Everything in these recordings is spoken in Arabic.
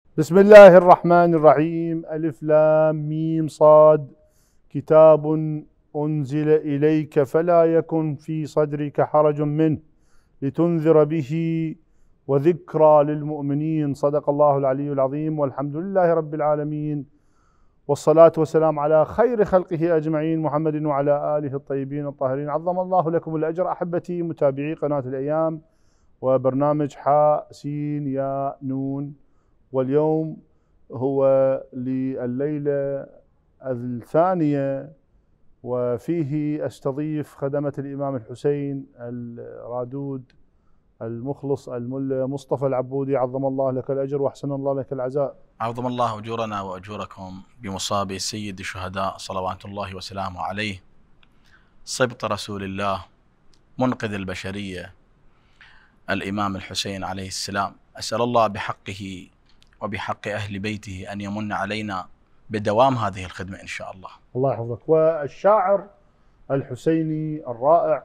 بسم الله الرحمن الرحيم. ألف لام ميم صاد. كتاب أنزل إليك فلا يكن في صدرك حرج منه لتنذر به وذكرى للمؤمنين. صدق الله العلي العظيم، والحمد لله رب العالمين، والصلاة والسلام على خير خلقه أجمعين محمد وعلى آله الطيبين الطاهرين. عظم الله لكم الأجر. أحبتي متابعي قناة الأيام وبرنامج حاء سين ياء نون، واليوم هو لليلة الثانية، وفيه أستضيف خدمة الإمام الحسين الرادود المخلص الملا مصطفى العبودي. عظم الله لك الأجر وأحسن الله لك العزاء. عظم الله أجورنا وأجوركم بمصاب سيد الشهداء صلوات الله وسلامه عليه، صبط رسول الله منقذ البشرية الإمام الحسين عليه السلام. أسأل الله بحقه وبحق أهل بيته أن يمن علينا بدوام هذه الخدمة إن شاء الله. الله يحفظك. والشاعر الحسيني الرائع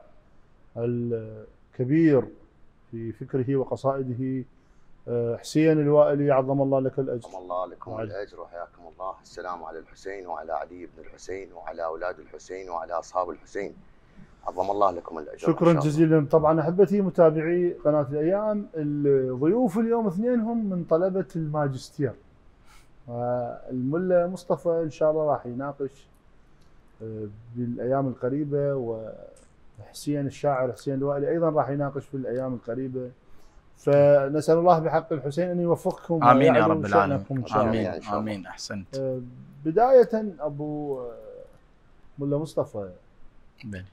الكبير في فكره وقصائده حسين الوائلي، عظم الله لك الأجر. عظم الله لكم الأجر وحياكم الله. السلام على الحسين وعلى علي بن الحسين وعلى أولاد الحسين وعلى أصحاب الحسين. عظم الله لكم الأجر. شكرا جزيلا. طبعا أحبتي متابعي قناة الأيام، الضيوف اليوم اثنينهم من طلبة الماجستير، الملا مصطفى إن شاء الله راح يناقش بالأيام القريبة، وحسين الشاعر حسين الوائلي أيضا راح يناقش في الأيام القريبة. فنسأل الله بحق الحسين أن يوفقكم آمين يا رب العالمين. آمين. آمين. أحسنت. بداية أبو ملا مصطفى، بني.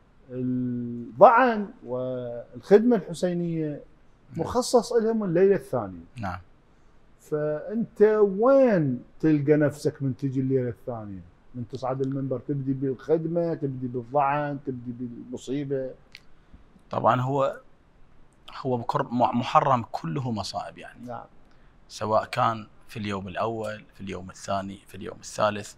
الضعن والخدمة الحسينية مخصص لهم الليلة الثانية. نعم. فأنت وين تلقى نفسك من تجي الليلة الثانية؟ من تصعد المنبر تبدي بالخدمة، تبدي بالضعن، تبدي بالمصيبة؟ طبعا هو محرم كله مصائب يعني. نعم. سواء كان في اليوم الأول، في اليوم الثاني، في اليوم الثالث.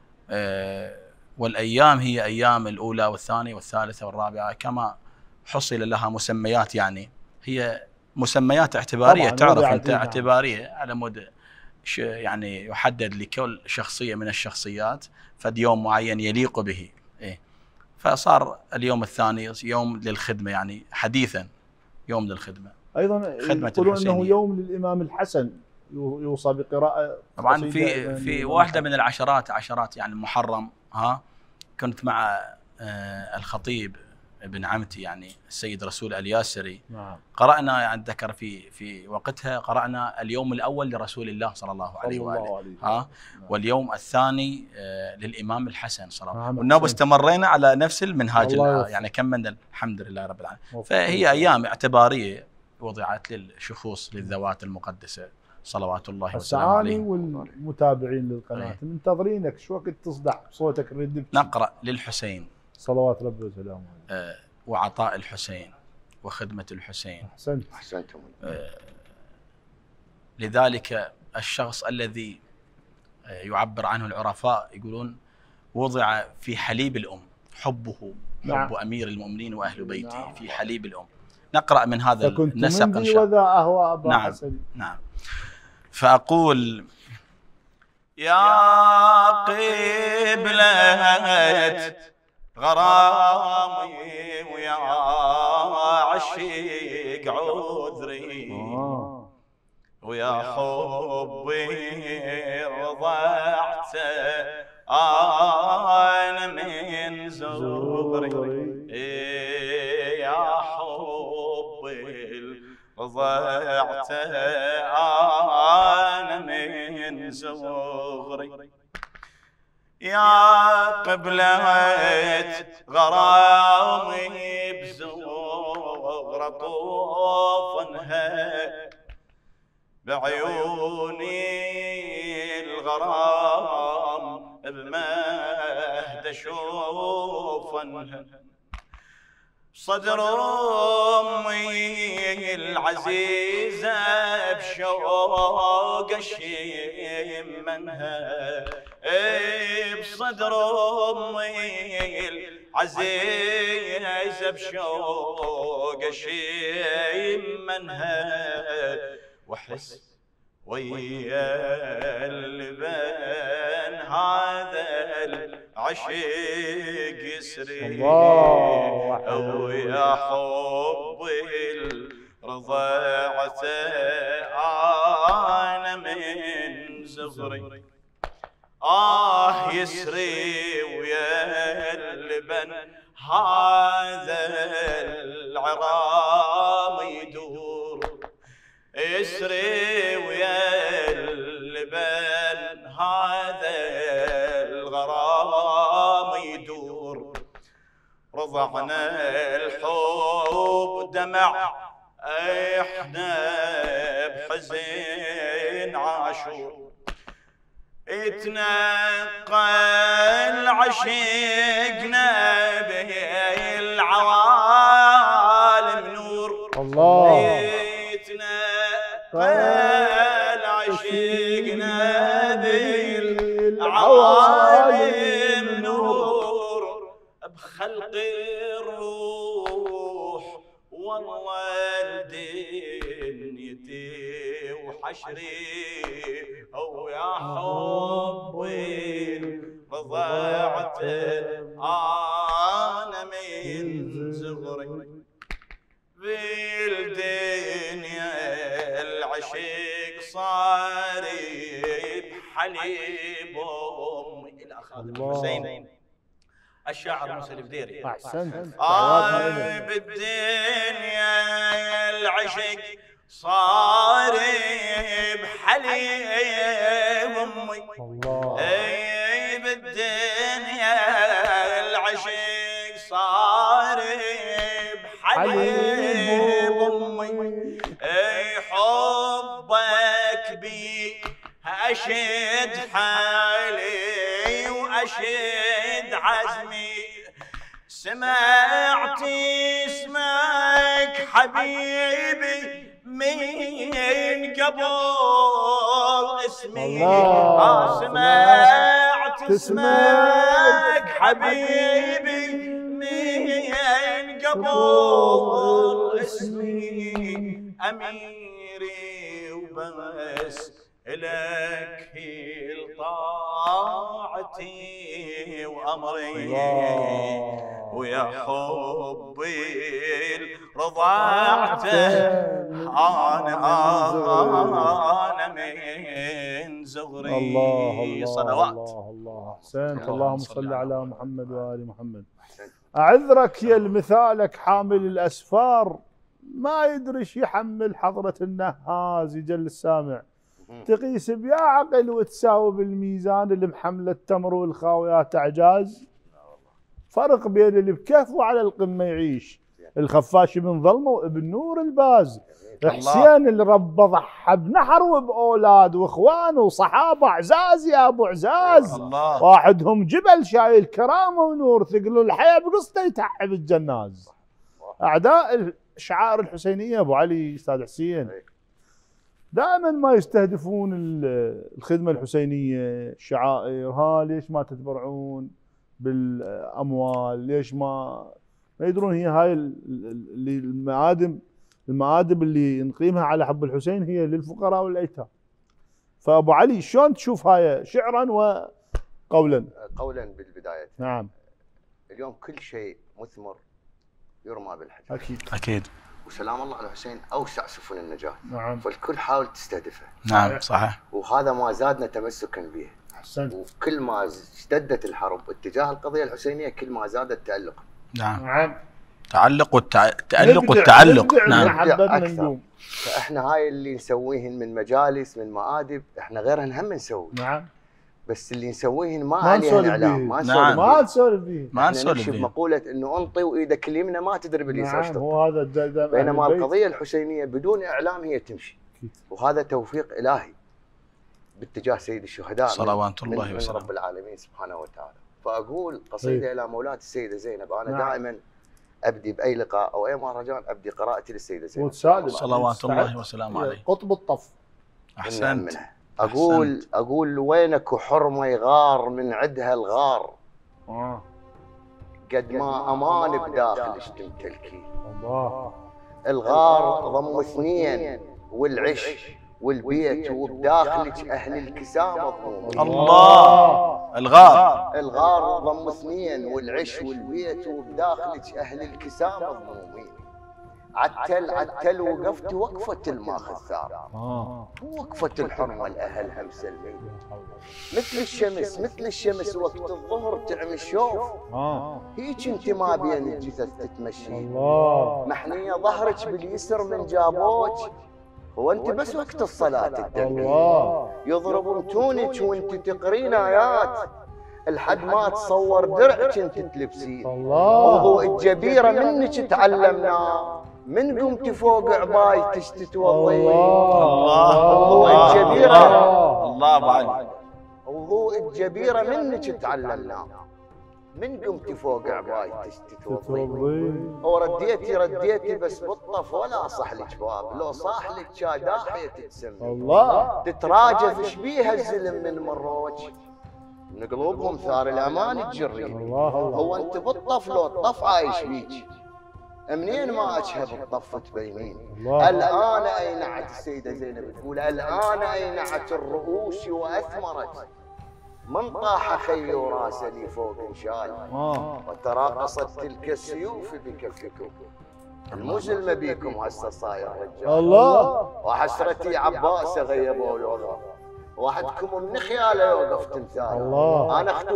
والأيام هي أيام الأولى والثانية والثالثة والرابعة، كما حصل لها مسميات، يعني هي مسميات اعتبارية. تعرف أنت اعتبارية على مود يعني يحدد لكل شخصية من الشخصيات فد يوم معين يليق به. فصار اليوم الثاني يوم للخدمة، يعني حديثا يوم للخدمة. أيضا يقولون أنه يوم للإمام الحسن، يوصى بقراءة. طبعا في واحدة من عشرات يعني محرم. كنت مع الخطيب ابن عمتي يعني السيد رسول الياسري. نعم. قرأنا يعني ذكر في وقتها قرأنا اليوم الأول لرسول الله صلى الله عليه وآله. واليوم الثاني للإمام الحسن صلى الله عليه وسلم. والنوب استمرينا على نفس المنهاج يعني كملنا الحمد لله رب العالمين. فهي أيام اعتبارية وضعت للشخوص للذوات المقدسة صلوات الله وسلامه عليه. والمتابعين للقناة منتظرينك شو وقت تصدح صوتك الردب. نقرأ للحسين صلوات ربي وسلامه وعطاء الحسين وخدمة الحسين. أحسنتم. لذلك الشخص الذي يعبر عنه العرفاء يقولون وضع في حليب الأم حبه. نعم. حب أمير المؤمنين وأهل بيته. نعم. في حليب الأم. نقرأ من هذا النسق إن شاء الله. وذا أهوى أبا نعم. حسن. نعم. فأقول يا قبلة غرامي ويا عشيق عذري ويا حبي رضعت أنا من زغري. يا حبي رضعت أنا من زغري. يا قبلة غرامي بزغرة طوفنها بعيوني الغرام بمهد شوفنها. صدر أمي العزيزة بشوق منها. بصدر أمي العزيزة بشوق منها. وحس ويا اللبن هذا العشق يسري، ويا حب الرضاعة أنا من صغري. يسري ويا اللبن هذا العرام يدور، يسري ويا اللبن هذا الغرام يدور. رضعنا الحب دمع احنا بحزن عاشور، اتنقل عشقنا به العوالم نور. الله اتنقل عشقنا به العوالم نور، بخلق الروح والله دنيتي وحشري، ويا حبي رضعت أنا من صغري. بالدنيا العشق صار بحليب أمي. إلى آخر الحسين الشاعر موسى البديري. احسنت. بالدنيا العشق صار بحليب امي. بالدنيا العشق صار بحليب امي. حبك بي اشد حالي واشد عزمي، سمعت اسمك حبيبي من قبل اسمي. سمعت اسمك حبيبي من قبل اسمي، أميري وبس إلك هي طاعتي وأمري، ويا حبي رضعته أنا من زغري. الله صلوات. الله احسنت. اللهم صل على محمد وآل محمد. أعذرك يا المثالك حامل الأسفار ما يدري ايش يحمل حضرة النهاز يجل السامع، تقيس بيا عقل وتساوي بالميزان اللي محمل التمر والخاويات اعجاز. فرق بين اللي بكفه على القمه يعيش، الخفاش بن ظلمه وابن نور الباز، حسين اللي ربى ضحى بنحر وباولاد واخوانه وصحابه عزاز يا ابو عزاز. واحدهم جبل شايل كرامه ونور، ثقل الحياه بقصته يتعب الجناز. اعداء شعائر الحسينيه ابو علي استاذ حسين دائما ما يستهدفون الخدمه الحسينيه، الشعائر. ليش ما تتبرعون بالاموال؟ ليش ما يدرون هي هاي اللي المآدب اللي نقيمها على حب الحسين هي للفقراء والايتام. فابو علي شلون تشوف هاي شعرا وقولا؟ قولا بالبدايه. نعم. اليوم كل شيء مثمر يرمى بالحجر. اكيد. وسلام الله على الحسين اوسع سفن النجاه. نعم. فالكل حاول تستهدفه. نعم صحيح. وهذا ما زادنا تمسكا به. احسنت. وكل ما اشتدت الحرب اتجاه القضيه الحسينيه كل ما زاد التألق. نعم. تعلق والتعلق. نعم. أكثر. فاحنا هاي اللي نسويهن من مجالس من مآدب احنا غيرهن هم نسوي. نعم. بس اللي نسويهن ما عليهن اعلام، ما نسولف به. ما نسولف به. مقوله انه انطي وايدك اليمنى ما تدري باليسار. نعم هو هذا بينما القضيه الحسينيه بدون اعلام هي تمشي. وهذا توفيق الهي باتجاه سيد الشهداء صلوات الله وسلامه من رب العالمين سبحانه وتعالى. فاقول قصيده الى مولاة السيده زينب. انا دائما ابدي باي لقاء او اي مهرجان ابدي قراءتي للسيده زينب صلوات الله وسلامه عليه. قطب الطف. احسنت. اقول وينك حرمه يغار من عدها الغار، قد ما امان بداخل اشتمت الكيل. الله. الغار ضم اثنين والعش والبيت وبداخلك أهل الكساء مضمومين. الله. الغار ضم اثنين، والعش والبيت وبداخلك أهل الكساء مضمومين. عتل وقفت وقفة الماخذ ثار، وقفة الحرمة لأهلها مسلمين. مثل الشمس وقت الظهر تعمي الشوف، هيك انت ما بين الجثث تتمشي. محنية ظهرك باليسر من جابوك، هو انت بس وقت الصلاة تدقين. يضربون تونك وانت تقرين آيات، الحد ما تصور درعك انت تلبسين. وضوء الجبيرة منك تعلمناه، من قمت فوق عباي تتوضين. وضوء الجبيرة، الله بعد وضوء الجبيرة منك تعلمناه، من قمت فوق عباي تتوضين. ورديتي بس بالطف ولا صح لك باب، لو صاح لك داحية تتسمي. تتراجف شبيها الزلم من مروج، من قلوبهم ثار الامان تجرين. هو انت بالطف لو الطف عايش بيك، منين ما اشهد الطف تبينين. الان اينعت السيده زينب تقول الان اينعت الرؤوس واثمرت، من طاح خي وراسه لي فوق انشال، وتراقصت تلك السيوف بكفكم. المزلمه بيكم هسه صاير رجال. وحسرتي عباس غيبوا الوضع، وحدكم من خياله يوقف تمثال. انا اخت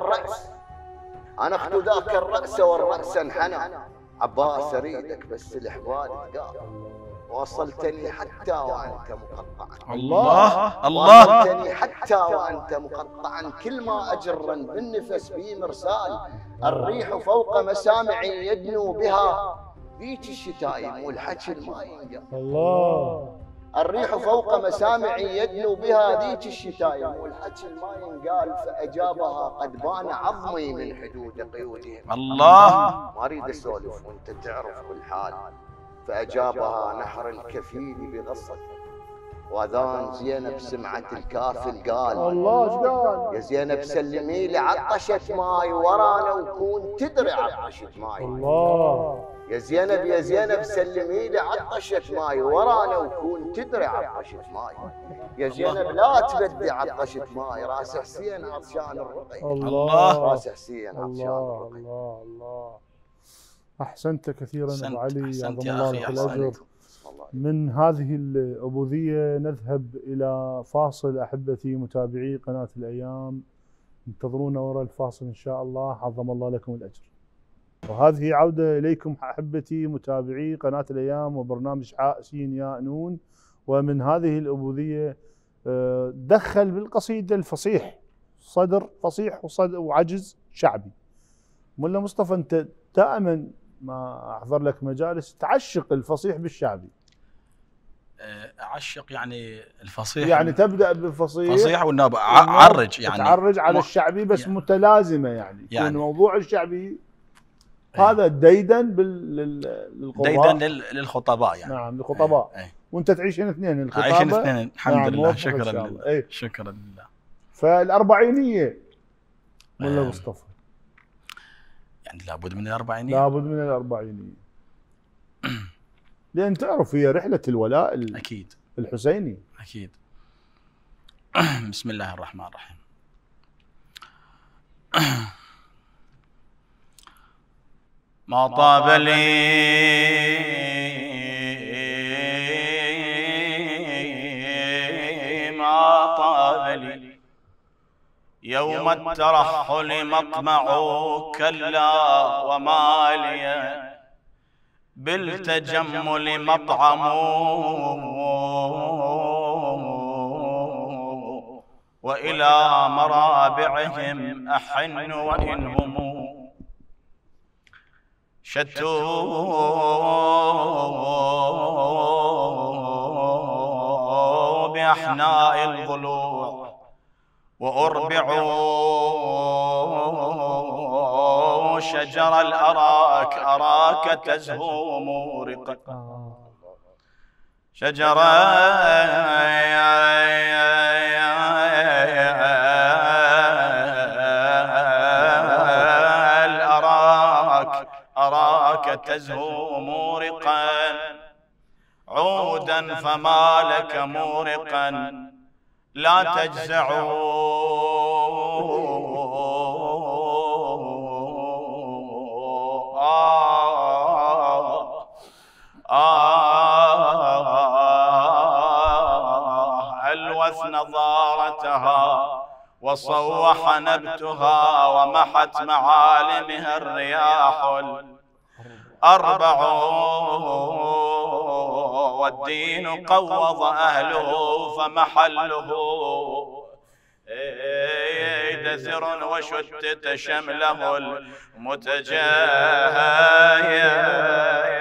ذاك الراس والراس انحنى. عباس اريدك بس الحبال تقال، وصلتني حتى وانت مقطعا. وصلتني حتى وانت مقطعا، كل ما اجرا بالنفس بي مرسال. الريح فوق مسامعي يدنو بها، ذيك الشتايم والحكي ما ينقال. الريح فوق مسامعي يدنو بها، ذيك الشتايم والحكي ما ينقال. فاجابها قد بان عظمي من حدود قيودهم. ما اريد اسولف وانت تعرف كل حال. فاجابها نحر الكفيل بغصه، واذان زينب سمعت الكافل قال يا زينب سلمي لي عطشت ماي ورانا وكون تدري عطشت ماي. يا زينب سلمي لي عطشت ماي ورانا وكون تدري عطشت ماي. يا زينب لا تبدي عطشت ماي، راس حسين عطشان الرقي. راس حسين عطشان الرقي. الله. احسنت كثيرا ابو علي، أحسنت عظم الله لك الاجر. من هذه العبوديه نذهب الى فاصل احبتي متابعي قناه الايام، انتظرونا وراء الفاصل ان شاء الله، عظم الله لكم الاجر. وهذه عودة إليكم أحبتي متابعي قناة الأيام وبرنامج حاء سين ياء نون. ومن هذه العبودية دخل بالقصيدة الفصيح، صدر فصيح وعجز شعبي. ملا مصطفى أنت دائما ما أحضر لك مجالس تعشق الفصيح بالشعبي. أعشق يعني الفصيح، يعني تبدأ بالفصيح فصيح والنوبة عرج، يعني تعرج على الشعبي بس يعني متلازمة، يعني يكون موضوع الشعبي هذا ديدن للقراء، ديدن للخطباء يعني. نعم للخطباء. وانت تعيشين اثنين الخطابه. عايشين اثنين الحمد لله، شكرا لله. شكرا لله. فالأربعينية ملا مصطفى يعني لابد من الأربعينية، لابد من الأربعينية لأن تعرف هي رحلة الولاء أكيد الحسيني. أكيد. بسم الله الرحمن الرحيم. ما طاب لي ما طاب لي يوم الترحل مطمع، كلا وما لي بالتجمل مطعم، وإلى مرابعهم أحن وإنهم شتوا بأحناء الضلوع، وأربعوا شجر الأراك أراك تزهو مورقا، شجر الأراك أراك تزهو مورقا، عودا عودا فما لك مورقا لا تجزع ألوث نظارتها وصوح نبتها ومحت معالمها الرياح الأربع والدين قوض أهله فمحله دثر وشتت شمله المتجاهي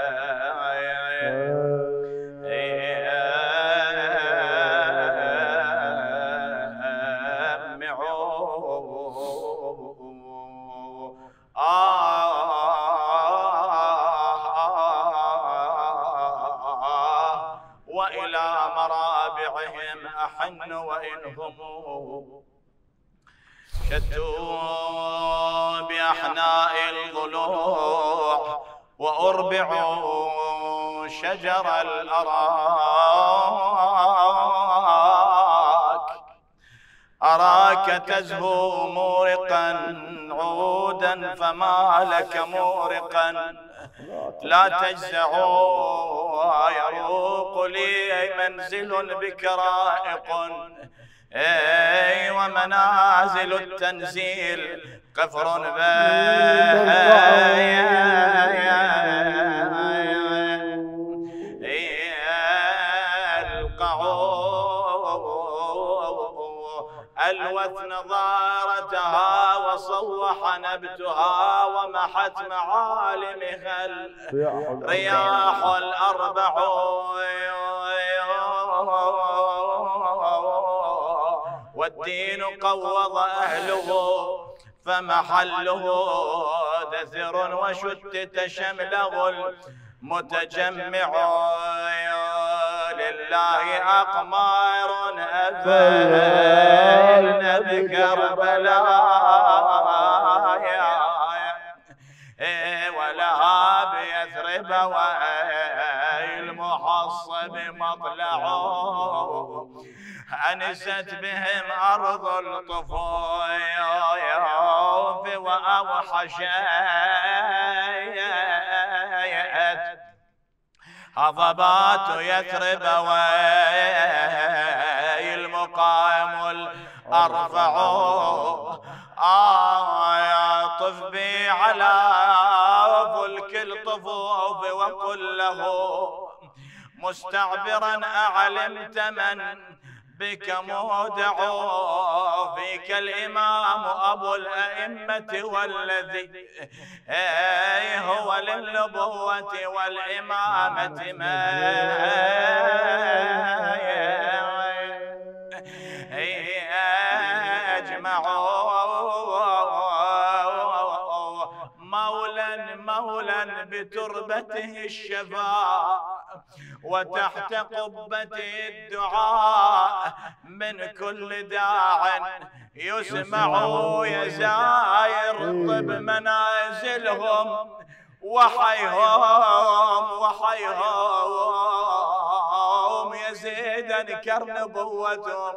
وإلى مرابعهم أحن وإنهم شتوا بأحناء الضلوع وأربعوا شجر أراك تزهو مورقا عودا فما لك مورقا لا تجزعوا يروق لي منزل بك رائق ومنازل التنزيل قفر ألوث نظارتها وصوح نبتها ومحت معالمها الرياح الأربع والدين قوض أهله فمحله دثر وشتت شمله المتجمع لله أقمار أفلن بكربلاء ولها بيثرب والمحصب مطلعه أنست بهم أرض الطفوف وأوحشت هضبات يثرب والمقام الأرفع طف بي على فلك الطفوف وقل له مستعبرا أعلمت من بك مودع فيك الإمام أبو الأئمة والذي هو للنبوة والإمامة ما مولا بتربته الشفاء وتحت قبته الدعاء من كل داع يسمع يزاير طب منازلهم وحيهم يزيد نكر نبوتهم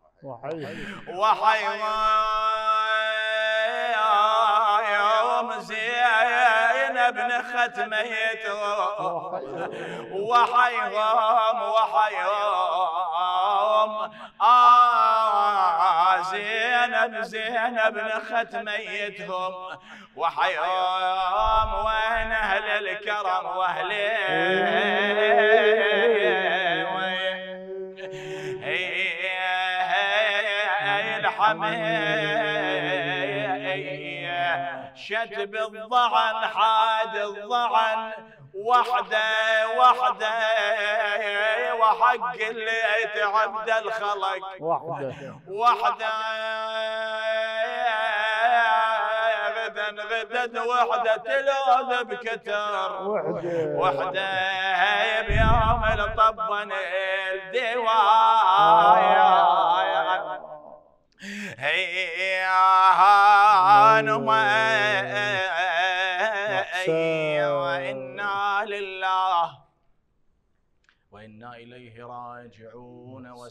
وحيهم زينب ختميتهم وحيهم زينب ختميتهم وحيهم وين أهل الكرم وأهل الحمية شتب الضعن حاد الضعن وحده وحق اللي يتعبد الخلق وحده غدا وحده تلوذ بكتر وحده بيوم الطبن الدوايا وإنا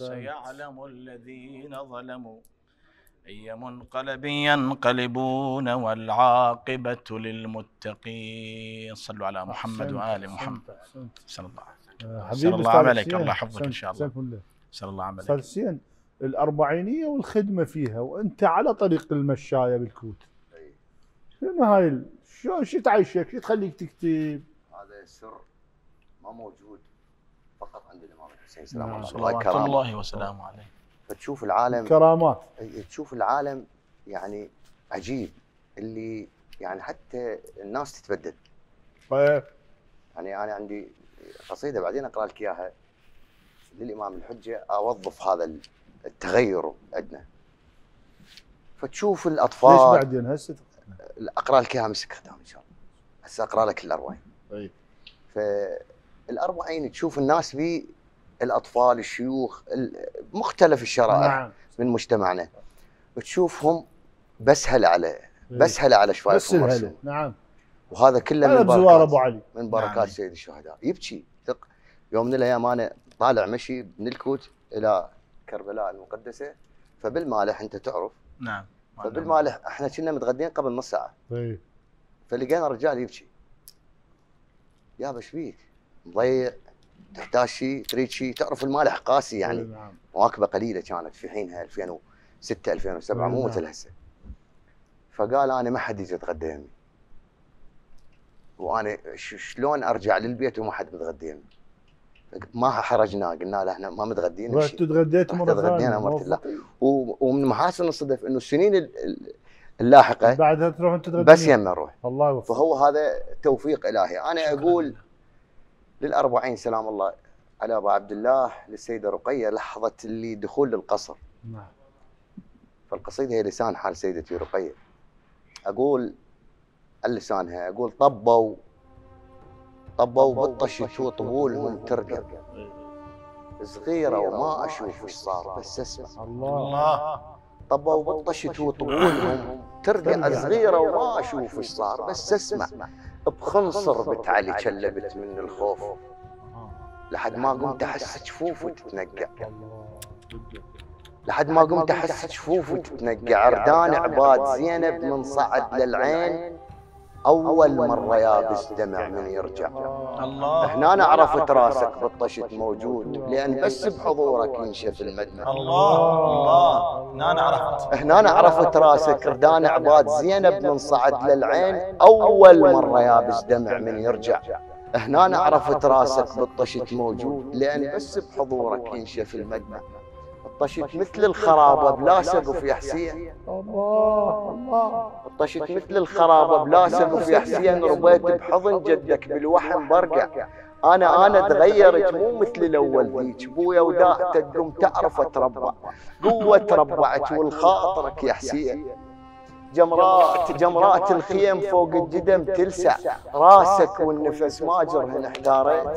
وسيعلم الذين ظلموا أي منقلب ينقلبون والعاقبة للمتقين. صلوا على محمد وآل محمد. صلى الله عليه وسلم. الله عملك، الله يحفظك إن شاء الله. صلى الله عملك. أستاذ حسين، الأربعينية والخدمة فيها وأنت على طريق المشاية بالكوت، شنو هاي شو تعيشك؟ شو تخليك تكتب؟ هذا سر ما موجود فقط عند الإمام الحسين سلام الله صلوات الله وسلامه عليه. فتشوف العالم كرامات، تشوف العالم يعني عجيب، اللي يعني حتى الناس تتبدل. يعني أنا عندي قصيدة بعدين أقرأ لك إياها للإمام الحجة أوظف هذا التغير عندنا. فتشوف الأطفال. ليش بعدين هسه؟ أقرأ لك إياها مسك ختام إن شاء الله. هسه أقرأ لك الأربعين. طيب. فالأربعين تشوف الناس بي، الأطفال، الشيوخ، مختلف الشرائح. نعم. من مجتمعنا وتشوفهم بسهل على شفايفهم مرسوم. نعم. وهذا كله من بركات ابو علي، من بركات نعم. سيد الشهداء. يبكي يوم من الايام انا طالع مشي من الكوت الى كربلاء المقدسه، فبالمالح انت تعرف. نعم. فبالمالح احنا كنا متغدين قبل نص ساعه. طيب. فلقينا رجال يبكي. يا بش بيك؟ مضيع، تحتاج شيء، تريد شيء، تعرف المالح قاسي يعني. نعم. مواكبه قليله كانت في حينها 2006 2007 مو مثل هسه. فقال انا ما حد يجي يتغدى يمي. وانا شلون ارجع للبيت وما حد متغدى يمي؟ ما حرجناه، قلنا له احنا ما متغدين. رحت تغديت مره ثانيه. تغدينا مرة لا. ومن محاسن الصدف انه السنين اللاحقه بعدها تروح تتغدى بس يمنا نروح. الله يوفقك. فهو هذا توفيق الهي. انا اقول للأربعين سلام الله على ابو عبد الله للسيده رقيه لحظه اللي دخول للقصر. نعم. فالقصيده هي لسان حال سيدتي رقيه. اقول اللسانها، اقول طبوا بالطشت وطبولهم ترقى صغيره وما اشوف ايش صار بس اسمع. الله. طبوا بالطشت وطبولهم ترقى صغيره وما اشوف ايش صار بس اسمع. بخنصر بتعلي كلبت من الخوف لحد ما قمت احس جفوف تتنقع. لحد ما قمت احس جفوف تتنقع. عردان عباد زينب من صعد للعين اول مره يابس دمع من يرجع. الله. هنا انا عرفت راسك بالطشت موجود لان بس بحضورك ينشف المدمع. الله. هنا انا عرفت راسك. عردان عباد زينب من صعد للعين اول مره يابس دمع من يرجع. هنا أنا عرفت راسك بالطشت موجود لأن بس بحضورك ينشف المدمع. الطشت مثل الخرابة بلا سقف يا حسين. الله. الطشت مثل الخرابة بلا سقف يا حسين. ربيت بحضن جدك بالوحم برقع. أنا تغيرت مو مثل الأول ذيك. بويا وداعتك تقوم تعرف أتربع. قوة تربعت والخاطرك يا حسين. جمرات الخيم فوق الجدم تلسع. راسك والنفس ما جرهن احتاريت.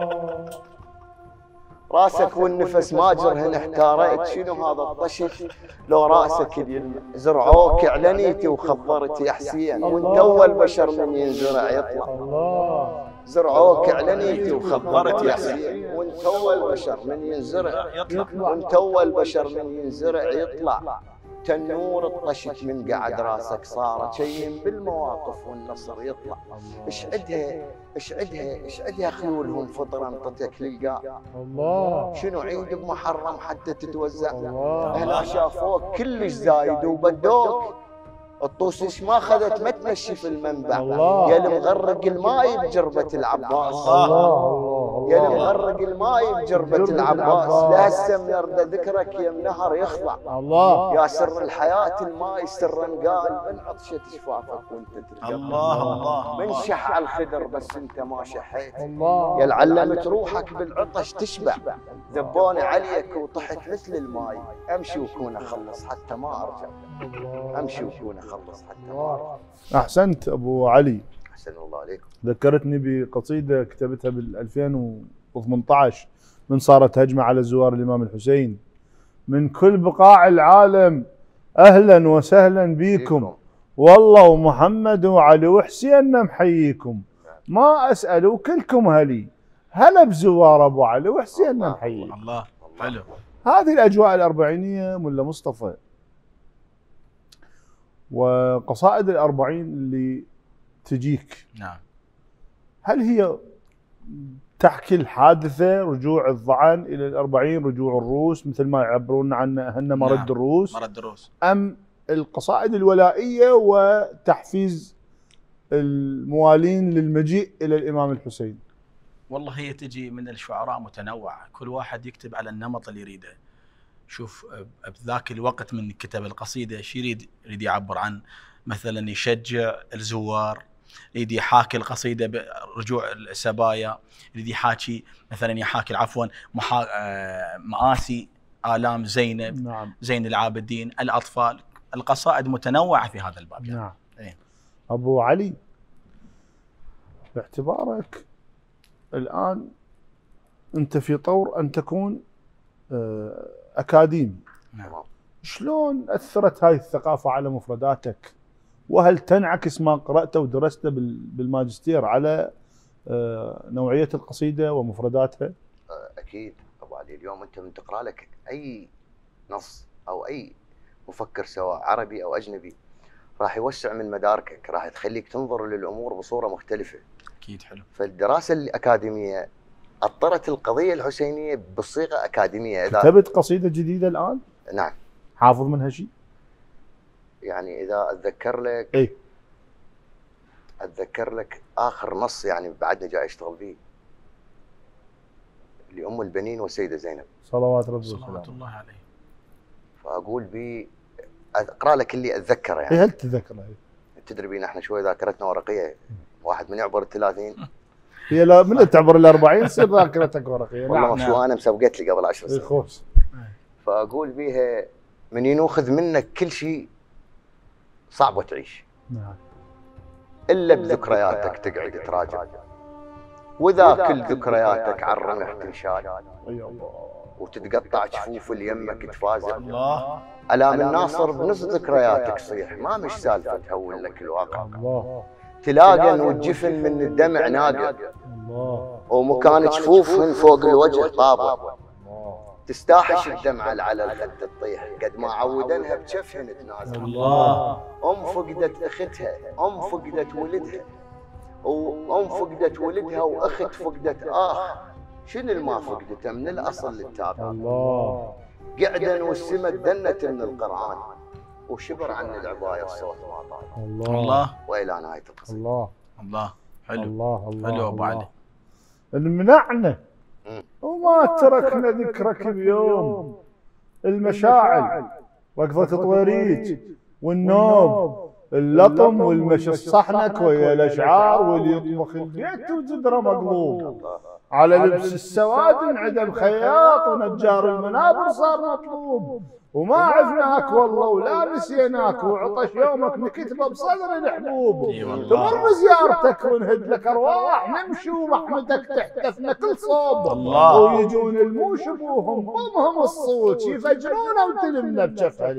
راسك والنفس ما جرهن احتاريت. شنو هذا الطشت لو راسك زرعوك علنيتي وخضرت يا حسين. وانت اول بشر من ينزرع يطلع. زرعوك علنيتي وخضرت يا حسين. وانت اول بشر من ينزرع يطلع. وانت اول بشر من ينزرع يطلع. تنور الطشت من قعد راسك صار شيء بالمواقف والنصر يطلع. اشعدها خيولهم فطرا انطتك للقاع. الله. شنو عيد بمحرم حتى تتوزع. هنا شافوك كلش زايد وبدوك. الطوسيس ما خذت ما تمشي في المنبع. يا المغرق الماي بجربة العباس. يا المغرق الماي بجربة العباس. لهسه يرد ذكرك يا نهر يخضع. الله. يا سر الحياة الماي سرا قال من عطشة شفافك وانت ترقى. الله. من شح على الخدر بس انت ما شحيت. الله. يا العلمت روحك بالعطش تشبع. ذبوني عليك وطحت مثل الماي. امشي وكون اخلص حتى ما ارجع. امشي وكون اخلص حتى ما ارجع. احسنت ابو علي. احسن الله عليكم. ذكرتني بقصيده كتبتها بال 2018 من صارت هجمه على زوار الامام الحسين. من كل بقاع العالم اهلا وسهلا بيكم. والله ومحمد وعلي وحسين محييكم. ما اسال وكلكم هلا بزوار ابو علي وحسين محييكم. الله. حلو. هذه الأجواء الأربعينية ملا مصطفى، وقصائد الأربعين اللي تجيك نعم، هل هي تحكي الحادثة، رجوع الظعن إلى الأربعين، رجوع الروس مثل ما يعبرون عنها هن مرد نعم. الروس، مرد الروس، أم القصائد الولائية وتحفيز الموالين للمجيء إلى الإمام الحسين؟ والله هي تجي من الشعراء متنوعة، كل واحد يكتب على النمط اللي يريده. شوف بذاك الوقت من كتب القصيدة ايش يريد يعبر عن، مثلا يشجع الزوار، يريد يحاكي القصيدة برجوع السبايا، يريد يحاكي مثلا يحاكي عفوا مآسي آلام زينب، نعم. زين العابدين، الأطفال. القصائد متنوعة في هذا الباب يعني. نعم. إيه؟ أبو علي، باعتبارك الآن أنت في طور أن تكون أكاديمي، نعم. شلون أثرت هاي الثقافة على مفرداتك؟ وهل تنعكس ما قرأته ودرسته بالماجستير على نوعية القصيدة ومفرداتها؟ أكيد أبو علي. اليوم أنت من تقرأ لك أي نص أو أي مفكر سواء عربي أو أجنبي راح يوسع من مداركك، راح تخليك تنظر للأمور بصورة مختلفة. أكيد. حلو. فالدراسة الأكاديمية أطرت القضية الحسينية بصيغة أكاديمية. إذا كتبت قصيدة جديدة الآن؟ نعم. حافظ منها شيء؟ يعني إذا أتذكر لك إيه؟ أتذكر لك آخر نص يعني بعدنا جاي أشتغل به لأم البنين والسيدة زينب صلوات ربي صلوات وسلامه الله عليه. فأقول به أقرأ لك اللي أتذكره يعني. إيه هل تذكرها؟ تدري بينا احنا شوي ذاكرتنا ورقية، واحد من يعبر ال30 هي لا من تعبر ال40 تصير ذاكرتك ورقية. والله نعم. شو أنا مسبقت لي قبل 10 سنين. خوش. فأقول بيها من ينوخذ منك كل شيء صعب تعيش، نعم. إلا بذكرياتك تقعد تراجع، وإذا كل ذكرياتك على الرمح تنشال، وتتقطع جفوف اليمك تفازع. الله. ألام الناصر بنص ذكرياتك صيح، ما مش سالفة تهول لك الواقع. الله. تلاقن والجفن من الدمع ناقع، الله. ومكان جفوفهن فوق الوجه طابع، تستاحش الدمعة على الخد تطيح، قد ما عودنها بجفهن تنازع. الله. أم فقدت أختها، أم فقدت ولدها، وأم فقدت ولدها وأخت فقدت شنو الما فقدته من الأصل للتابع. الله. قعدا والسما دنت من القرآن، وشبر عن العباية الصوت ما طال. الله. وإلى نهاية القصيدة. الله. الله. حلو. الله. الله. حلو أبو علي. منعنا وما تركنا ذكرك بيوم، المشاعل، وقفة طويريج والنوب، اللطم والمشي الصحنك ويا الاشعار، واللي يطبخ البيت وجدره مقلوب، على لبس السواد انعدم خياط، ونجار المنابر صار مطلوب، وما عفناك والله ولا نسيناك، وعطش يومك نكتبه بصدر الحبوب. تمر بزيارتك ونهد لك ارواح، نمشي ومحمدك تحتفنا كل صوب. الله. ويجون الموش ابوهم ضمهم الصوت، يفجرونه وتلمنا بجفها.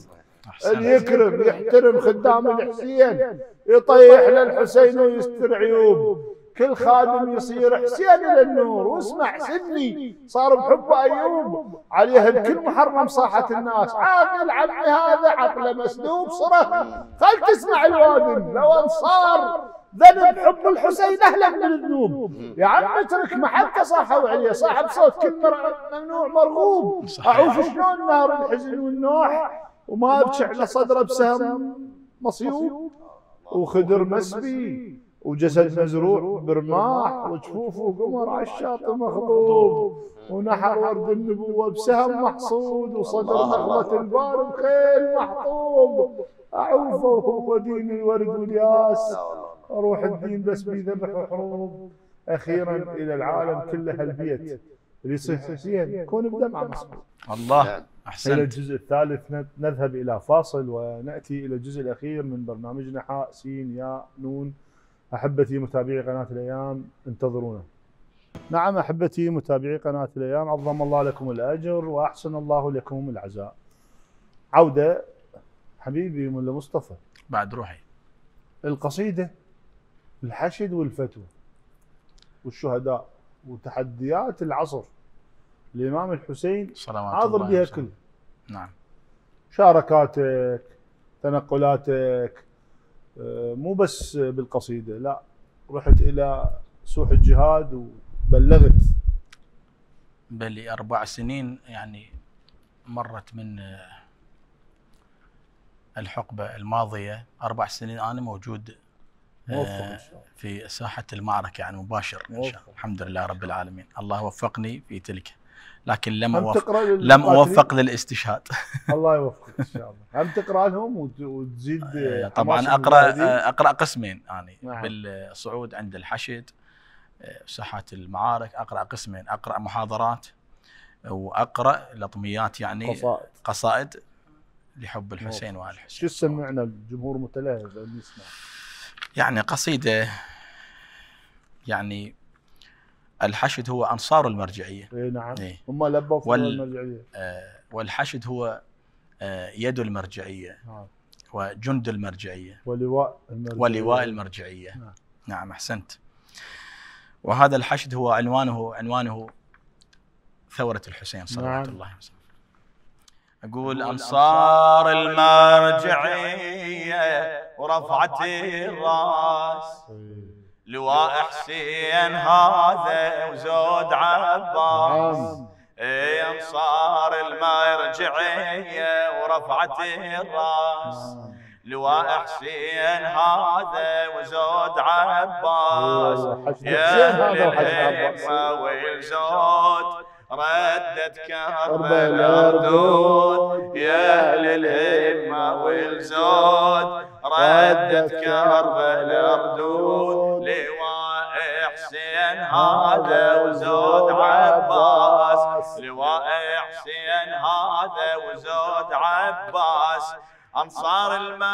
اللي يكرم يحترم خدام الحسين، يطيح للحسين ويستر عيوب، كل خادم يصير حسين للنور. واسمع سدني صار بحب ايوب، عليه بكل محرم صاحت الناس، عاقل عمي هذا عقله مسلوب صرخ، خل تسمع الوادم لو انصار ذنب حب الحسين اهلا من الذنوب. يا عم اترك محبته صاحوا عليه، صاحب صوت كل ممنوع مرغوب. اعوف شلون نار الحزن والنوح، وما ابكي على صدره بسهم مصيوب، وخدر مسبي وجسد مزروع برماح، وجفوفه قمر على الشاطئ مخضوب، ونحر ورد النبوه بسهم محصود، وصدر نخله البار بخيل محطوب. اعوفه وهو دين الورد والياس، اروح الدين بس بذبح وحروب. اخيرا الى العالم كله البيت اللي يصيح حسين يكون بدمعه مسكوب. الله. أحسنت. إلى الجزء الثالث نذهب إلى فاصل، ونأتي إلى الجزء الأخير من برنامجنا حاء سين ياء نون. أحبتي متابعي قناة الأيام انتظرونا. نعم أحبتي متابعي قناة الأيام، عظم الله لكم الأجر وأحسن الله لكم العزاء. عودة حبيبي ملا مصطفى، بعد روحي. القصيدة، الحشد والفتوى والشهداء وتحديات العصر الإمام الحسين صلوات حاضر الله بها وسلامه. كل نعم. شاركاتك، تنقلاتك، مو بس بالقصيدة، لا رحت إلى سوح الجهاد وبلغت. بل 4 سنين يعني مرت من الحقبة الماضية، 4 سنين أنا موجود في ساحة المعركة يعني مباشر إن شاء الله. الحمد لله رب العالمين، الله وفقني في تلك، لكن لم أوفق للاستشهاد. الله يوفقك إن شاء الله. هم تقرأ لهم وتزيد طبعا أقرأ قسمين يعني. نعم. بالصعود عند الحشد ساحات المعارك أقرأ قسمين، أقرأ محاضرات وأقرأ لطميات يعني قصائد لحب الحسين وآل الحسين. شو سمعنا الجمهور متلهف أن يسمع؟ يعني قصيدة يعني الحشد هو أنصار المرجعية. إيه نعم. إيه. هم لبوا في المرجعية. والحشد هو يد المرجعية. نعم. وجند المرجعية. ولواء المرجعية. نعم. نعم أحسنت. وهذا الحشد هو عنوانه ثورة الحسين صلوات الله وسلامه. أقول أنصار المرجعية ورفعت الراس، لواء حسين هذا وزود عباس. أنصار المرجعية ورفعت الراس، لواء حسين هذا وزود عباس. يا للهمة والزود ردت كربلاء ردود، يا للهمة والزود ردت كربلاء ردود. لواء حسين هذا وزود عباس، لواء حسين هذا وزود عباس. أنصار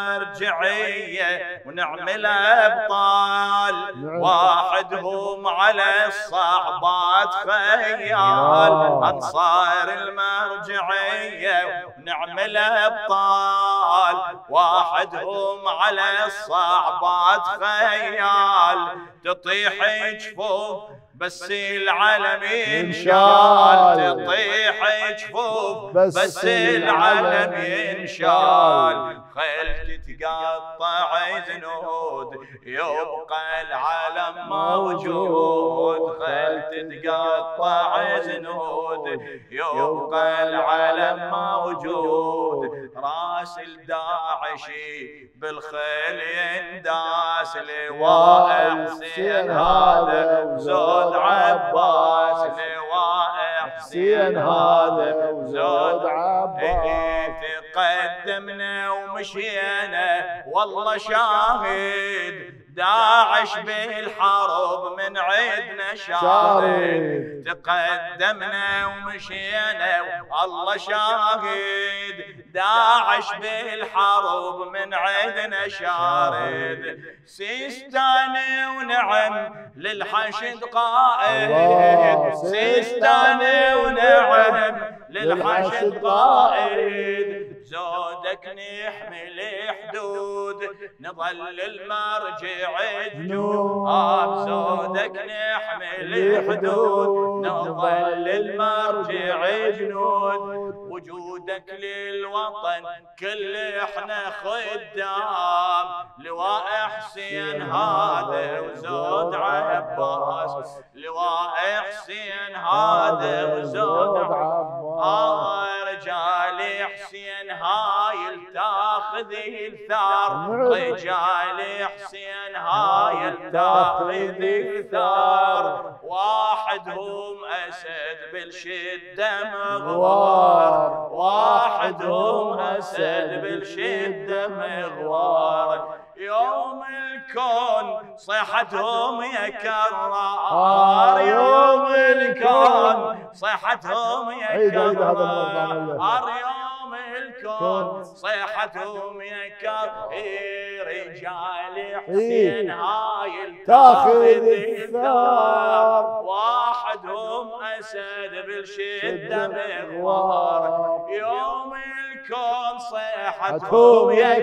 المرجعية ونعم الأبطال، واحدهم على الصعبات خيال. أنصار المرجعية ونعم الأبطال، واحدهم على الصعبات خيال. تطيح جفوف بس العلم ينشال، تطيح جفوف بس العلم ينشال. خيل تتقطع زنود يبقى العلم موجود، خيل تتقطع زنود يبقى العلم موجود. راس الداعشي بالخيل ينداس، لواء حسين هذا وزود عباس، لواء حسين هذا وزود عباس. تقدمنا ومشينا والله شاهد، داعش بالحرب من عندنا شاهد. تقدمنا ومشينا والله شاهد، داعش بالحرب من عندنا شارد. سيستاني ونعم للحشد قائد، سيستاني ونعم للحشد قائد. زودك نحمل حدود نظل المرجع جنود، زودك نحمل حدود نظل المرجع جنود. وجودك للوطن كل احنا خدام، لواء حسين هذا وزود عباس، لواء حسين هذا وزود عباس. رجال حسين هاي تاخذ الثار، رجال حسين هاي تاخذ الثار. واحدهم اسد بالشده مغوار، واحدهم اسد بالشده مغوار. يوم الكون صيحتهم يا كرار، يوم الكون صيحتهم يا كرار، يوم الكون صيحتهم يا كرار. رجال حسين هاي تاخذ الثار، واحدهم اسد بالشده مغوار. يوم الكون صيحتهم يا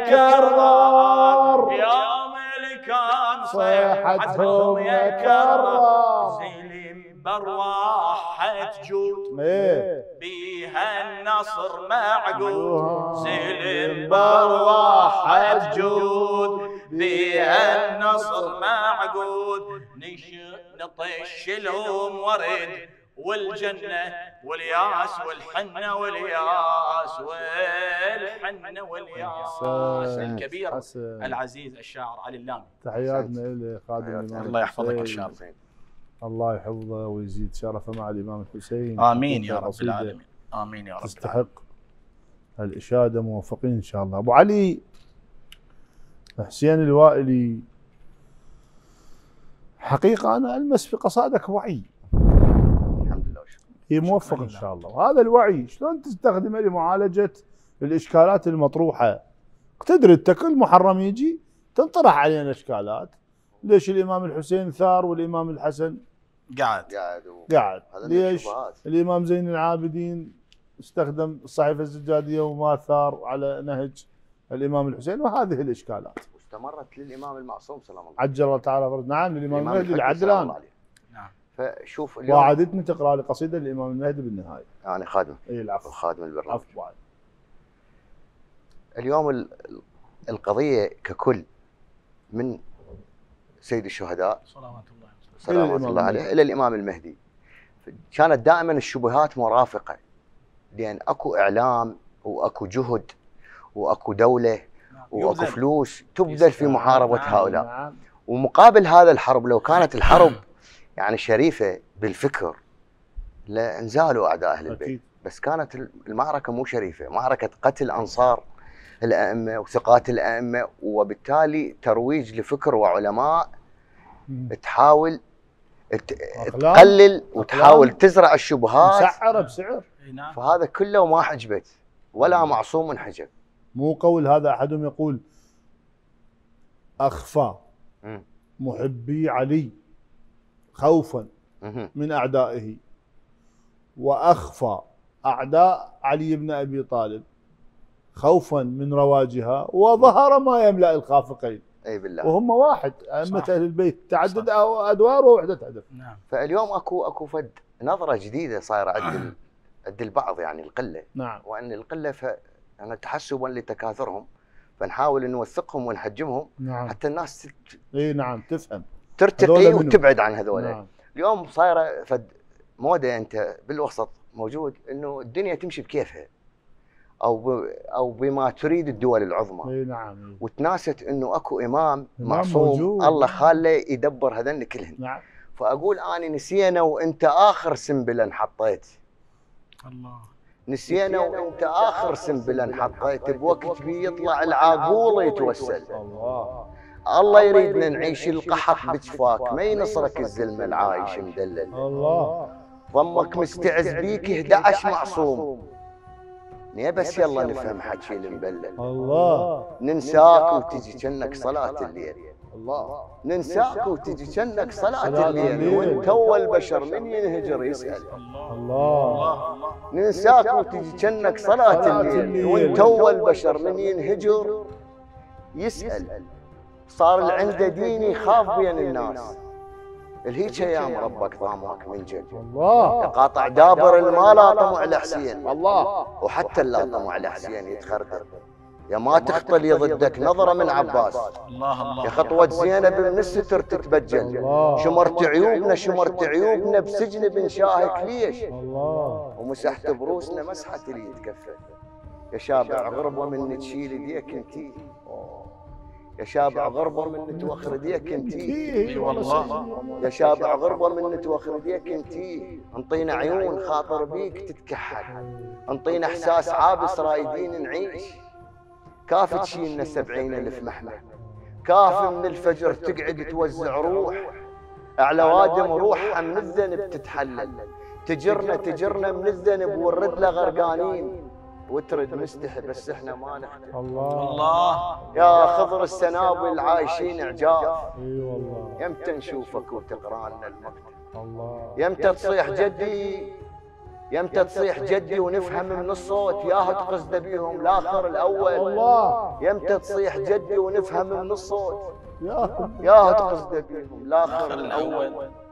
كرار، يوم الكون صيحتهم يا كرار. سلم برواحة جود بيها النصر معقود. سلم برواحة جود بيها النصر معقود. نطش لهم ورد والجنة والياس والحنة والياس والحنة والياس. الكبير العزيز الشاعر علي اللامي. تحياتنا له خادم الإمام. الله يحفظك إن شاء الله. الله يحفظه ويزيد شرفه مع الإمام الحسين. آمين يا رب العالمين. آمين يا رب. تستحق الإشادة، موفقين إن شاء الله. أبو علي حسين الوائلي، حقيقة أنا ألمس في قصائدك وعي. الحمد لله. هي موفق إن شاء الله. وهذا الوعي شلون تستخدمه لمعالجة الإشكالات المطروحة؟ تدري أنت كل محرم يجي تنطرح علينا إشكالات. ليش الإمام الحسين ثار والإمام الحسن قاعد؟ ليش الإمام زين العابدين استخدم الصحيفة الزجاجية وما ثار على نهج الإمام الحسين؟ وهذه الإشكالات واستمرت للإمام المعصوم سلام الله عجل الله تعالى فرج. نعم، للإمام المهدي العدلان. نعم. فشوف اليوم وعدتني تقرأ لي قصيدة للإمام المهدي بالنهاية. يعني خادم. اي العفو. خادم البرنامج. عفوا. اليوم القضية ككل من سيد الشهداء صلوات الله عليه إلى الإمام المهدي كانت دائما الشبهات مرافقة، لأن أكو إعلام وأكو جهد وأكو دولة وأكو فلوس تبذل في محاربة هؤلاء. ومقابل هذا الحرب لو كانت الحرب يعني شريفة بالفكر لانزالوا أعداء أهل البيت، بس كانت المعركة مو شريفة، معركة قتل أنصار الأئمة وثقات الأئمة، وبالتالي ترويج لفكر وعلماء تحاول تقلل وتحاول تزرع الشبهات مسعرة بسعر. فهذا كله ما حجبت ولا معصوم حجب. مو قول هذا أحدهم يقول أخفى محبي علي خوفا من أعدائه، وأخفى أعداء علي بن أبي طالب خوفا من رواجها، وظهر ما يملأ الخافقين. اي بالله. وهم واحد، أئمة أهل البيت، تعدد أدوار ووحدة هدف. نعم. فاليوم اكو فد نظرة جديدة صايرة عند البعض، يعني القلة. نعم. وان القلة يعني تحسبا لتكاثرهم، فنحاول نوثقهم ونحجمهم. نعم. حتى الناس اي نعم تفهم ترتقي وتبعد عن هذول. نعم. اليوم صايرة فد موضة انت بالوسط موجود انه الدنيا تمشي بكيفها او بما تريد الدول العظمى. اي نعم. وتناست انه اكو امام معصوم موجود. الله خاله يدبر هذن كلهن. نعم. فاقول اني نسينا وانت اخر سنبله حطيت. الله. نسينا وانت اخر سنبله حطيت، بوقت بيطلع العاقول يتوسل. الله يريدنا نعيش القحط بجفاك، ما ينصرك الزلمه العايش مدلل. الله. ضمك مستعز بيك 11 معصوم. بس يلا نفهم حكي المبلل. الله. ننساك وتجي كأنك صلاة الليل. الله. ننساك وتجي كأنك صلاة الليل، وانت اول بشر من ينهجر يسأل. الله. ننساك وتجي كأنك صلاة الليل، وانت اول بشر من ينهجر يسأل. صار العنده دين يخاف بين الناس، الهيك ايام ربك ضامك من جد. الله. قاطع دابر المال طمع على حسين. الله. وحتى اللي طمع على حسين يتخربط. يا ما تخطل ضدك نظره من عباس. الله. يا خطوه زينب من الستر تتبجل. شمرت عيوبنا بسجن بن شاهك ليش؟ الله. ومسحت بروسنا مسحه اللي يتكفى. يا شابع غربه من تشيل يديك انتي. يا شابع غربة من توخر ديك انتي. والله. يا شابع غربة من توخر ديك انتي. انطينا عيون خاطر بيك تتكحل، انطينا احساس عابس رايدين نعيش. كاف تشيلنا 70,000 محمة، كاف من الفجر تقعد توزع روح، اعلى وادم روحها من الذنب تتحلل. تجرنا من الذنب ونرد له غرقانين، وترد مستحي بس احنا ما نختم. الله. يا خضر السنابل عايشين اعجاف. اي والله. يمتى نشوفك وتقرا لنا المكتب. الله. يمتى تصيح جدي، يمتى تصيح جدي ونفهم من الصوت ياها تقصد بيهم الاخر الاول. الله. يمتى تصيح جدي ونفهم من الصوت ياها تقصد بيهم الاخر الاول.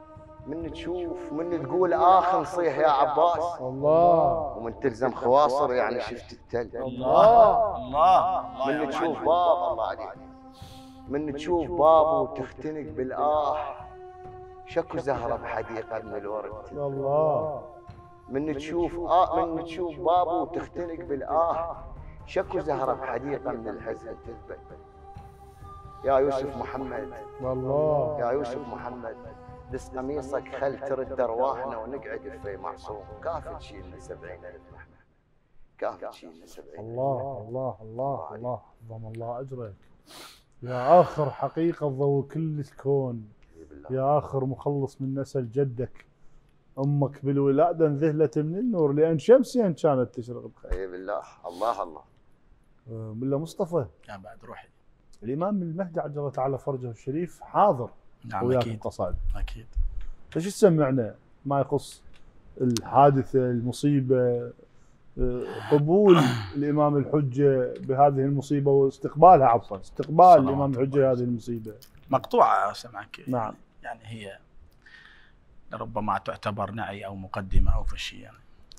من تشوف من تقول نصيح يا عباس الله، ومن تلزم خواصر يعني شفت التل. الله الله من تشوف باب، الله عليك، من تشوف باب وتختنق شكو زهرة بحديقة من الورد. الله، من تشوف باب وتختنق شكو زهرة بحديقة من الحزن تذبل. يا يوسف محمد، الله، يا يوسف محمد، لس قميصك خل ترد ارواحنا ونقعد في معصوم. كافي تشيلنا 70,000 رحمة، كافي تشيلنا 70,000. الله الله الله الله، عظم الله اجرك يا اخر حقيقه ضوء كل الكون، يا اخر مخلص من نسل جدك. امك بالولاده انذهلت من النور لان شمسين كانت تشرق بخير. اي بالله، الله الله. ملا مصطفى يا بعد روحي، الامام المهدي عجل الله تعالى فرجه الشريف حاضر نعم وياك اكيد القصائد. اكيد. ايش تسمعنا ما يخص الحادثه المصيبه، قبول الامام الحجه بهذه المصيبه واستقبالها، عفوا استقبال الامام الحجه لهذه المصيبه؟ مقطوعه سمعك. نعم. يعني هي ربما تعتبر نعي او مقدمه او فشي يعني.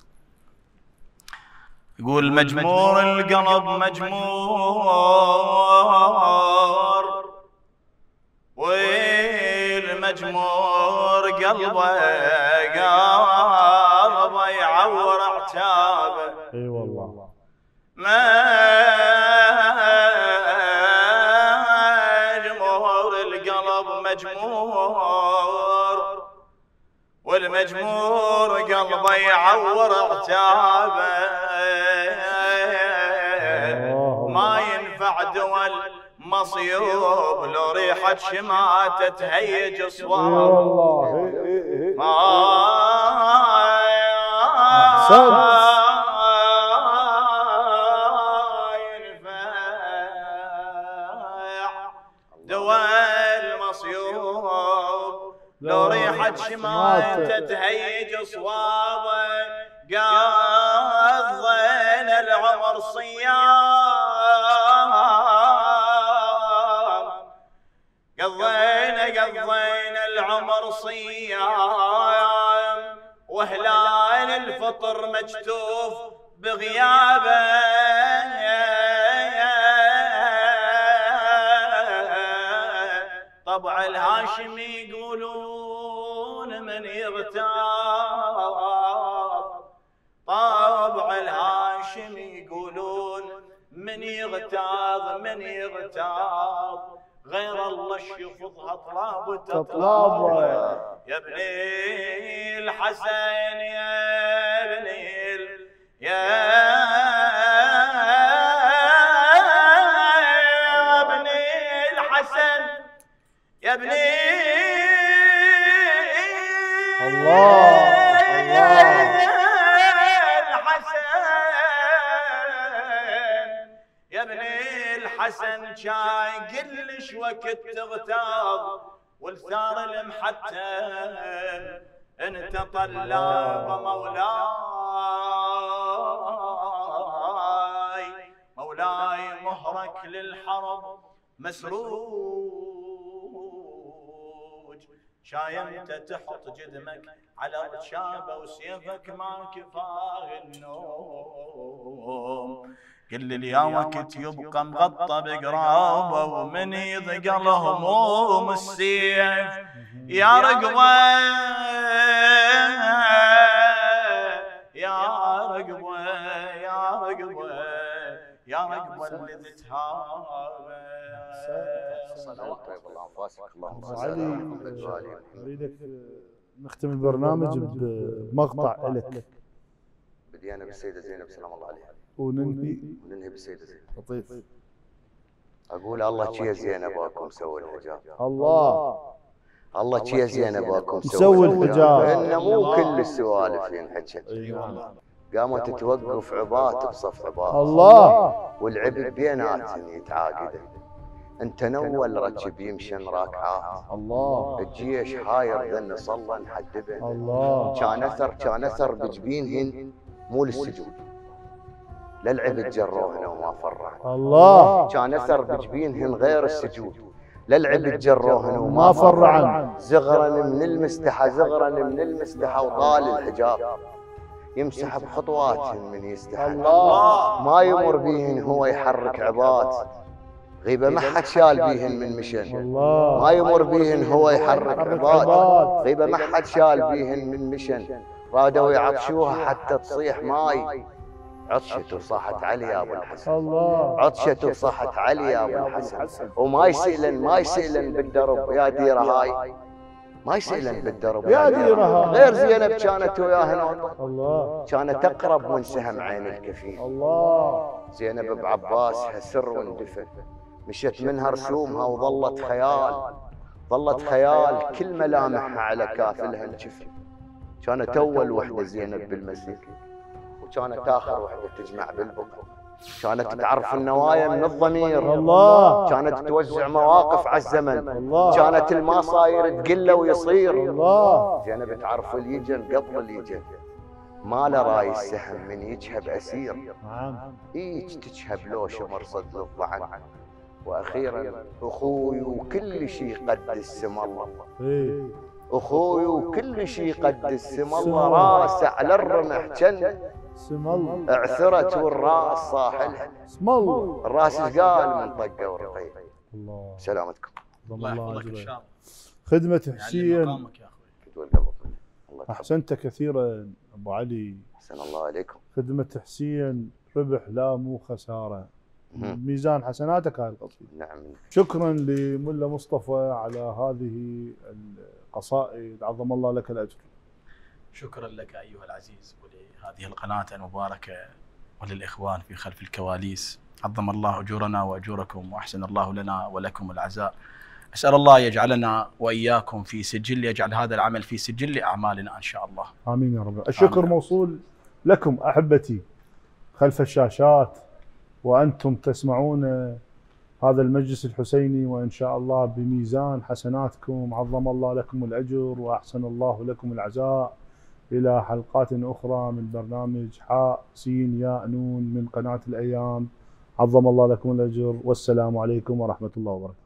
يقول مجمور القلب مجمور، والمجمور قلبه يعور اعتابه. اي والله. مجمور القلب مجمور، والمجمور قلبه يعور اعتابه. ما ينفع دول مصيوب لو ريحة شماتة تهيج اصواب. ما ينفع دول مصيوب لو ريحة شماتة تهيج اصوابه. قضينا العمر صيام، قضينا العمر صيام، وهلال الفطر مجتوف بغيابه. طبع الهاشمي يقولون من يغتاب، طبع الهاشمي يقولون من يغتاب، غير الله يشفظها طلاب وتطلاب. يا ابني الحسن، يا ابني الحسن، يا ابني الله الحسن جاي كلش وقت تغتاب، والثار المحتم انت طلاب مولاي مهرك للحرب مسروج. شايمت تحط جدمك على رشابه وسيفك ما كفاه النوم. كل اليوم وقت يبقى مغطى بقرابه، ومن يضيق الهموم السيف يا رقبه، يا رقبه، يا رقبه، يا رقبه اللي تهابه. علي اريدك نختم البرنامج بمقطع لك. بدينا بالسيده زينب سلام الله عليها، وننهي بالسيده زينب. لطيف. اقول الله تشي زينب اكم سوي الحجاب. الله تشي زينب اكم سوي الحجاب. انه مو كل السوالف ينحكت. قامت توقف عبات بصف عبات. الله. والعبد بيناتهم يتعاقدوا. انت نول ركب يمشن راكعات. الله. الجيش حاير ذن صلى نحدبه. الله. كان اثر بجبينهن مو للسجود، للعبد جروهن وما فرح. الله. كان اثر بجبينهن غير السجود، للعب تجروهن وما فر عنه. زغرا من المستحى زغرا من المستحى وطال الحجاب يمسح بخطوات من يستحى ما يمر بيهن هو يحرك عباد غيبة ما حد شال بيهن من مشن ما يمر بيهن هو يحرك عباد غيبة ما حد شال بيهن من مشن رادوا يعطشوها حتى تصيح ماي عطشت وصاحت علي يا ابو الحسن عطشت وصاحت علي يا ابو الحسن وما يسئلن بالدرب يا ديره هاي ما يسئلن بالدرب يا ديره هاي غير زينب كانت وياها نوطه كانت اقرب من سهم عين الكفيل زينب بعباسها سر واندفن مشت منها رسومها وظلت خيال كل ملامحها على كافلها انشفت كانت اول وحده زينب بالمسجد وكانت اخر وحده تجمع بالبكر كانت تعرف النوايا من الضمير كانت توزع مواقف على الزمن كانت المصاير تقله ويصير زينب تعرف اليجن قبل اليجن ما له راي السهم من يجهب اسير ايج تجهب لوش مرصد للضعن واخيرا اخوي وكل شيء قد السم الله اخوي وكل شيء قد السم الله راسه على الرمح جن اعثرت والراس صاحلها الراس قال من طقه ورقيه سلامتكم الله يحفظك ان شاء الله خدمة حسين احسنت كثيرا ابو علي احسن الله عليكم خدمة حسين ربح لا مو خساره ميزان حسناتك هاي القصيدة نعم شكرا لملا مصطفى على هذه القصائد عظم الله لك الاجر شكرا لك ايها العزيز ولهذه القناة المباركة وللاخوان في خلف الكواليس عظم الله اجورنا واجوركم واحسن الله لنا ولكم العزاء اسال الله يجعلنا واياكم في سجل يجعل هذا العمل في سجل اعمالنا ان شاء الله امين يا رب الشكر آمين. موصول لكم احبتي خلف الشاشات وأنتم تسمعون هذا المجلس الحسيني وإن شاء الله بميزان حسناتكم عظم الله لكم الأجر وأحسن الله لكم العزاء إلى حلقات أخرى من برنامج حاء سين ياء نون من قناة الأيام عظم الله لكم الأجر والسلام عليكم ورحمة الله وبركاته.